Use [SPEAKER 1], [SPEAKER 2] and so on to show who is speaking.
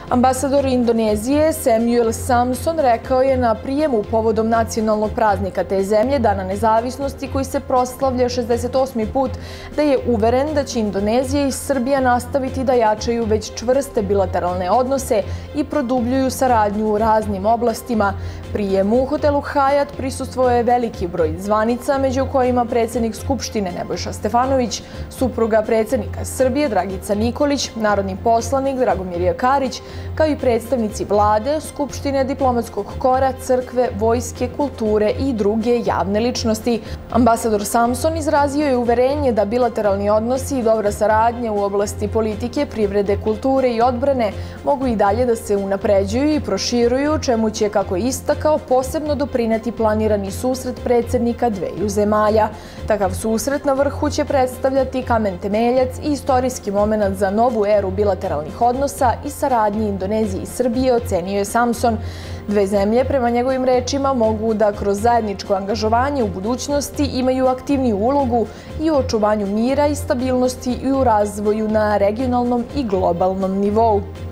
[SPEAKER 1] Ambasador Indonezije Samuel Samson rekao je na prijemu povodom nacionalnog praznika te zemlje, Dana nezavisnosti, koji se proslavlja 68. put, da je uveren da će Indonezija i Srbija nastaviti da jačaju već čvrste bilateralne odnose i produbljuju saradnju u raznim oblastima. Prijemu u hotelu Hajat prisustvovao je veliki broj zvanica, među kojima predsjednik Skupštine Nebojša Stefanović, supruga predsjednika Srbije Dragica Nikolić, narodni poslanik Dragomir Karić, kao i predstavnici vlade, Skupštine, diplomatskog kora, crkve, vojske, kulture i druge javne ličnosti. Ambasador Samson izrazio je uverenje da bilateralni odnosi i dobra saradnja u oblasti politike, privrede, kulture i odbrane mogu i dalje da se unapređuju i proširuju, čemu će, kako istakao, posebno doprineti planirani susret predsjednika dveju zemalja. Takav susret na vrhu će predstavljati kamen temeljac i istorijski moment za novu eru bilateralnih odnosa i saradnje Indonezije i Srbije, ocenio je Samson. Dve zemlje, prema njegovim rečima, mogu da kroz zajedničko angažovanje u budućnosti imaju aktivniju ulogu i u očuvanju mira i stabilnosti i u razvoju na regionalnom i globalnom nivou.